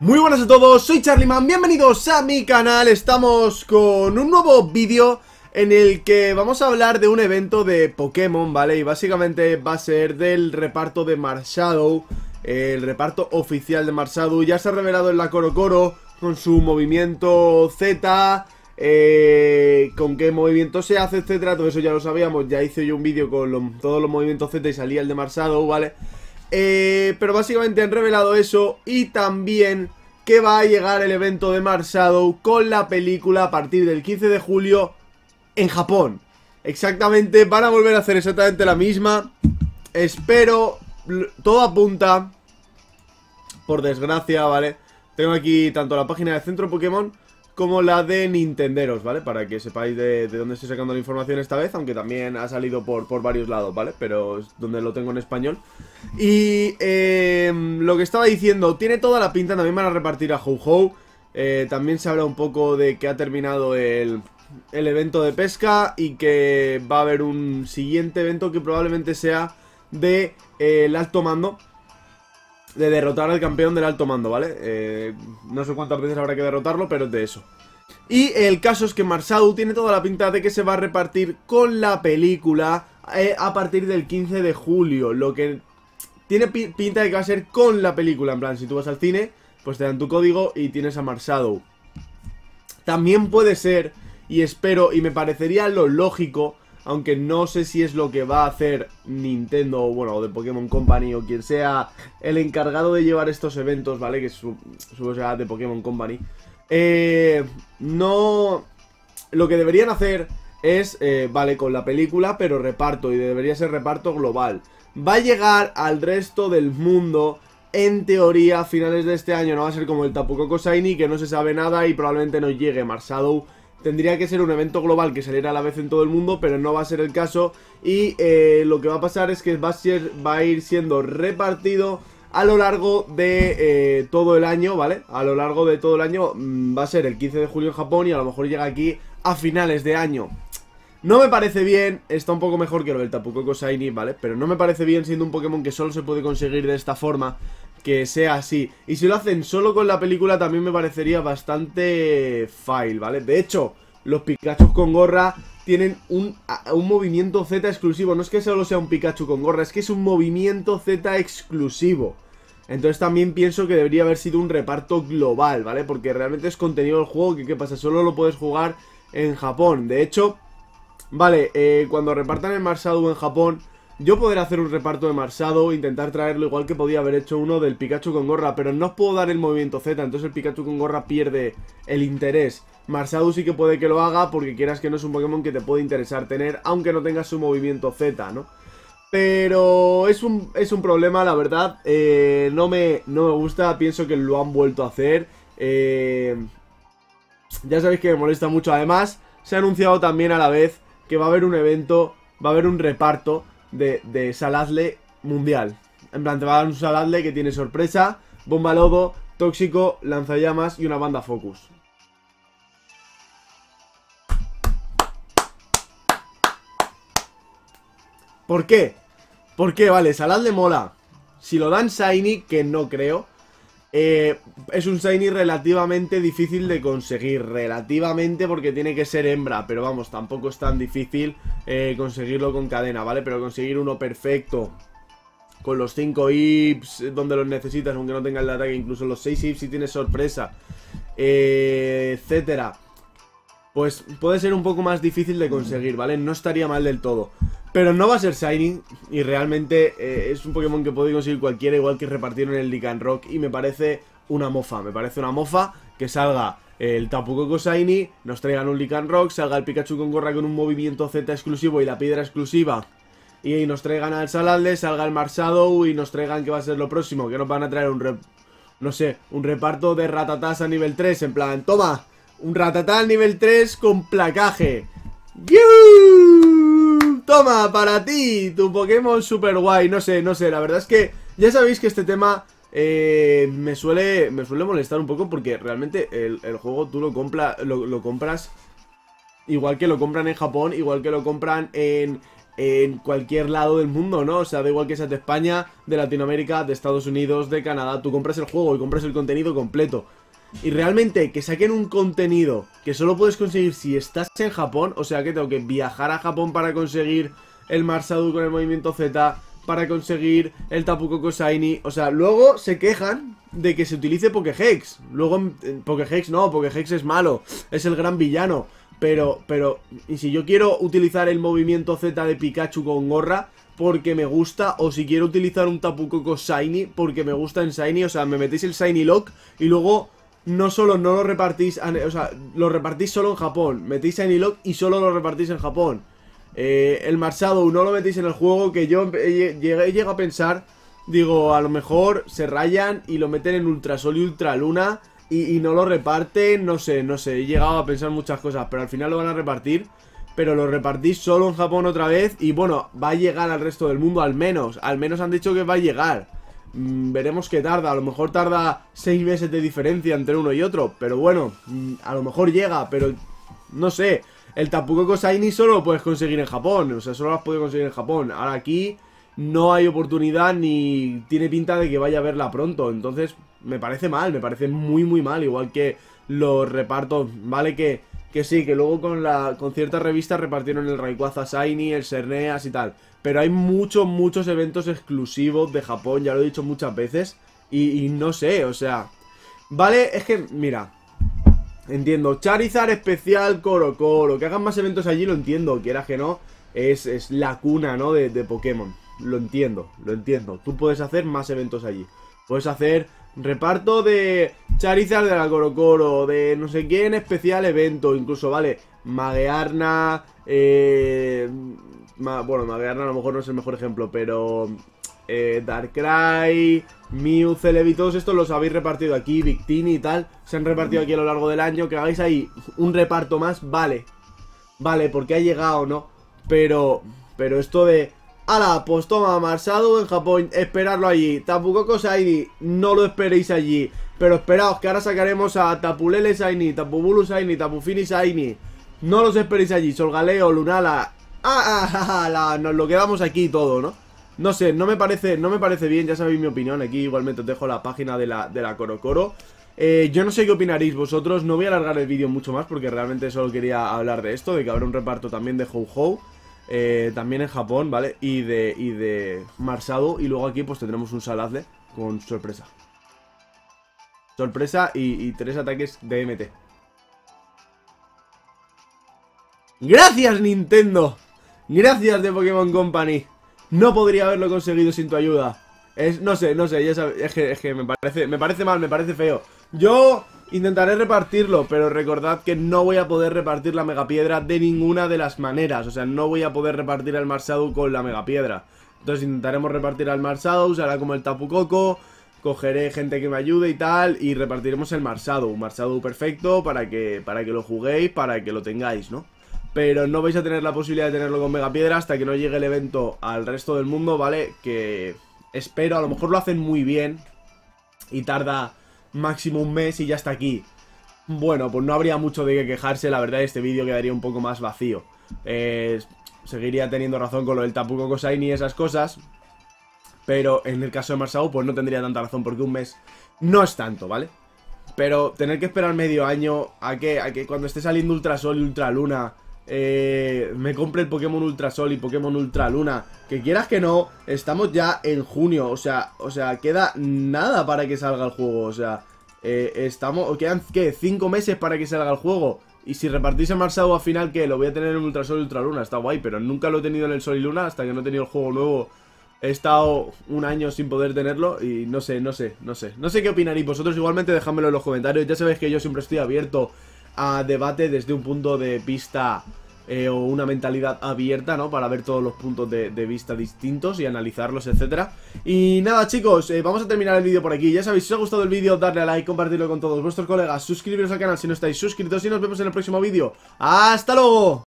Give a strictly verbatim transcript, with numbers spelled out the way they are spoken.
Muy buenas a todos, soy Charlyman, bienvenidos a mi canal. Estamos con un nuevo vídeo en el que vamos a hablar de un evento de Pokémon, ¿vale? Y básicamente va a ser del reparto de Marshadow, el reparto oficial de Marshadow. Ya se ha revelado en la Coro Coro con su movimiento Z, eh, con qué movimiento se hace, etcétera. Todo eso ya lo sabíamos, ya hice yo un vídeo con lo, todos los movimientos Z y salía el de Marshadow, ¿vale? Eh, pero básicamente han revelado eso y también que va a llegar el evento de Marshadow con la película a partir del quince de julio en Japón. Exactamente, van a volver a hacer exactamente la misma. Espero, todo apunta, por desgracia, ¿vale? Tengo aquí tanto la página de Centro Pokémon como la de Nintenderos, ¿vale? Para que sepáis de, de dónde estoy sacando la información esta vez, aunque también ha salido por, por varios lados, ¿vale? Pero es donde lo tengo en español. Y eh, lo que estaba diciendo, tiene toda la pinta, también van a repartir a Ho-Ho. eh, También se habla un poco de que ha terminado el, el evento de pesca y que va a haber un siguiente evento que probablemente sea de eh, el alto mando, de derrotar al campeón del alto mando, ¿vale? Eh, no sé cuántas veces habrá que derrotarlo, pero es de eso. Y el caso es que Marshadow tiene toda la pinta de que se va a repartir con la película eh, a partir del quince de julio. Lo que tiene pi pinta de que va a ser con la película. En plan, si tú vas al cine, pues te dan tu código y tienes a Marshadow. También puede ser, y espero, y me parecería lo lógico, aunque no sé si es lo que va a hacer Nintendo, bueno, o de Pokémon Company, o quien sea el encargado de llevar estos eventos, ¿vale? Que su, su sea de Pokémon Company. Eh, no... Lo que deberían hacer es, eh, vale, con la película, pero reparto, y debería ser reparto global. Va a llegar al resto del mundo, en teoría, a finales de este año. No va a ser como el Tapu Koko Shiny, que no se sabe nada y probablemente no llegue. Marshadow tendría que ser un evento global que saliera a la vez en todo el mundo, pero no va a ser el caso. Y eh, lo que va a pasar es que va a, ser, va a ir siendo repartido a lo largo de eh, todo el año, ¿vale? A lo largo de todo el año mmm, va a ser el quince de julio en Japón y a lo mejor llega aquí a finales de año. No me parece bien, está un poco mejor que lo del Tapu Koko Shiny, ¿vale? Pero no me parece bien siendo un Pokémon que solo se puede conseguir de esta forma, que sea así. Y si lo hacen solo con la película también me parecería bastante fail, ¿vale? De hecho, los Pikachu con gorra tienen un, un movimiento Z exclusivo. No es que solo sea un Pikachu con gorra, es que es un movimiento Z exclusivo. Entonces también pienso que debería haber sido un reparto global, ¿vale? Porque realmente es contenido del juego que, ¿qué pasa? Solo lo puedes jugar en Japón. De hecho, vale, eh, cuando repartan el Marshadow en Japón, yo podré hacer un reparto de Marshadow, intentar traerlo igual que podía haber hecho uno del Pikachu con gorra, pero no os puedo dar el movimiento Z, entonces el Pikachu con gorra pierde el interés. Marshadow sí que puede que lo haga porque quieras que no es un Pokémon que te puede interesar tener, aunque no tengas su movimiento Z, ¿no? Pero es un, es un problema, la verdad, eh, no, me, no me gusta, pienso que lo han vuelto a hacer. eh, Ya sabéis que me molesta mucho, además se ha anunciado también a la vez que va a haber un evento, va a haber un reparto de, de Salazzle mundial. En plan, te va a dar un Salazzle que tiene sorpresa, bomba lodo, tóxico, lanzallamas y una banda focus. ¿Por qué? ¿Por qué? Vale, Salazzle mola. Si lo dan Shiny, que no creo, eh, es un Shiny relativamente difícil de conseguir. Relativamente porque tiene que ser hembra. Pero vamos, tampoco es tan difícil eh, conseguirlo con cadena, ¿vale? Pero conseguir uno perfecto con los cinco I Ps donde los necesitas, aunque no tenga el ataque, incluso los seis I Ps si tienes sorpresa, eh, etcétera, pues puede ser un poco más difícil de conseguir, ¿vale? No estaría mal del todo. Pero no va a ser Shiny y realmente eh, es un Pokémon que puede conseguir cualquiera, igual que repartieron en el Lycanroc. Y me parece una mofa, me parece una mofa que salga el Tapu Koko Shiny, nos traigan un Lycanroc, salga el Pikachu con gorra con un movimiento Z exclusivo y la piedra exclusiva, y nos traigan al Salazzle, salga el Marshadow y nos traigan, que va a ser lo próximo, que nos van a traer un, re no sé, un reparto de Rattatas a nivel tres, en plan, toma, un Rattata a nivel tres con placaje. ¡Yuuu! Toma, para ti, tu Pokémon super guay. No sé, no sé, la verdad es que ya sabéis que este tema eh, me suele me suele molestar un poco, porque realmente el, el juego tú lo, compra, lo, lo compras igual que lo compran en Japón, igual que lo compran en en cualquier lado del mundo, ¿no? O sea, da igual que seas de España, de Latinoamérica, de Estados Unidos, de Canadá. Tú compras el juego y compras el contenido completo. Y realmente que saquen un contenido que solo puedes conseguir si estás en Japón. O sea que tengo que viajar a Japón para conseguir el Marsadu con el movimiento Z, para conseguir el Tapu Koko Shiny. O sea, luego se quejan de que se utilice Pokéhex. Luego en Pokéhex no, Pokéhex es malo, es el gran villano. Pero, pero, y si yo quiero utilizar el movimiento Z de Pikachu con gorra porque me gusta, o si quiero utilizar un Tapu Koko Shiny porque me gusta en Shiny, o sea, me metéis el Shiny Lock y luego no solo no lo repartís, o sea, lo repartís solo en Japón. Metéis Shiny Lock y solo lo repartís en Japón. Eh, el Marshadow no lo metéis en el juego, que yo llegué, llegué a pensar, digo, a lo mejor se rayan y lo meten en Ultrasol y Ultraluna y, y no lo reparten, no sé, no sé, he llegado a pensar muchas cosas, pero al final lo van a repartir, pero lo repartís solo en Japón otra vez y bueno, va a llegar al resto del mundo al menos, al menos han dicho que va a llegar. Mm, veremos qué tarda, a lo mejor tarda seis meses de diferencia entre uno y otro, pero bueno, mm, a lo mejor llega, pero no sé. El Tapu Koko Shiny solo lo puedes conseguir en Japón, o sea, solo lo has podido conseguir en Japón. Ahora aquí no hay oportunidad ni tiene pinta de que vaya a verla pronto. Entonces me parece mal, me parece muy muy mal. Igual que los repartos, vale que, que sí, que luego con, la, con ciertas revistas repartieron el Rayquaza Shiny, el Xerneas y tal. Pero hay muchos, muchos eventos exclusivos de Japón, ya lo he dicho muchas veces. Y, y no sé, o sea, vale, es que, mira, entiendo, Charizard especial, Coro Coro, que hagan más eventos allí, lo entiendo, quieras que no, es, es la cuna, ¿no? De, de Pokémon, lo entiendo, lo entiendo. Tú puedes hacer más eventos allí, puedes hacer reparto de Charizard de la Coro Coro, de no sé quién, especial evento, incluso, vale, Magearna, eh... Ma, bueno, Magearna a lo mejor no es el mejor ejemplo, pero... Eh, Darkrai, Mew, Celebi, todos estos los habéis repartido aquí, Victini y tal, se han repartido aquí a lo largo del año. Que hagáis ahí un reparto más, vale, vale, porque ha llegado, ¿no? Pero, pero esto de, ala, pues toma, Marshadow en Japón, esperarlo allí. Tapu Koko Shiny, no lo esperéis allí, pero esperaos que ahora sacaremos a Tapu Lele Shiny, Tapu Bulu Shiny, Tapu Fini Shiny. No los esperéis allí, Solgaleo, Lunala, ah, ah, ah, ah la, nos lo quedamos aquí todo, ¿no? No sé, no me parece, no me parece bien, ya sabéis mi opinión. Aquí igualmente os dejo la página de la, de la Coro Coro. eh, Yo no sé qué opinaréis vosotros. No voy a alargar el vídeo mucho más porque realmente solo quería hablar de esto, de que habrá un reparto también de Ho-Ho, eh, también en Japón, ¿vale? Y de, y de Marshadow. Y luego aquí pues tendremos un Salazle con sorpresa. Sorpresa y, y tres ataques de M T. ¡Gracias, Nintendo! Gracias de Pokémon Company. No podría haberlo conseguido sin tu ayuda. Es, no sé, no sé, ya sabes, es que, es que me parece, me parece mal, me parece feo. Yo intentaré repartirlo, pero recordad que no voy a poder repartir la Megapiedra de ninguna de las maneras. O sea, no voy a poder repartir el Marshadow con la Megapiedra. Entonces intentaremos repartir al Marshadow, será como el Tapu Koko. Cogeré gente que me ayude y tal, y repartiremos el Marshadow. Un Marshadow perfecto para que, para que lo juguéis, para que lo tengáis, ¿no? Pero no vais a tener la posibilidad de tenerlo con Megapiedra hasta que no llegue el evento al resto del mundo, ¿vale? Que espero, a lo mejor lo hacen muy bien y tarda máximo un mes y ya está aquí. Bueno, pues no habría mucho de qué quejarse, la verdad este vídeo quedaría un poco más vacío. eh, Seguiría teniendo razón con lo del Tapu Koko Shiny y esas cosas, pero en el caso de Marshadow pues no tendría tanta razón porque un mes no es tanto, ¿vale? Pero tener que esperar medio año a que, a que cuando esté saliendo Ultrasol y Ultraluna Eh, me compre el Pokémon Ultra Sol y Pokémon Ultra Luna, que quieras que no, estamos ya en junio, o sea, o sea, queda nada para que salga el juego, o sea, eh, estamos, quedan, ¿qué? cinco meses para que salga el juego, y si repartís el Marshadow al final, ¿qué? Lo voy a tener en Ultra Sol y Ultra Luna, está guay, pero nunca lo he tenido en el Sol y Luna hasta que no he tenido el juego nuevo. He estado un año sin poder tenerlo y no sé, no sé, no sé, no sé qué opinaréis vosotros, igualmente dejádmelo en los comentarios, ya sabéis que yo siempre estoy abierto a debate desde un punto de vista eh, o una mentalidad abierta, ¿no? Para ver todos los puntos de, de vista distintos y analizarlos, etcétera. Y nada, chicos, eh, vamos a terminar el vídeo por aquí. Ya sabéis, si os ha gustado el vídeo, darle a like, compartirlo con todos vuestros colegas, suscribiros al canal si no estáis suscritos y nos vemos en el próximo vídeo. ¡Hasta luego!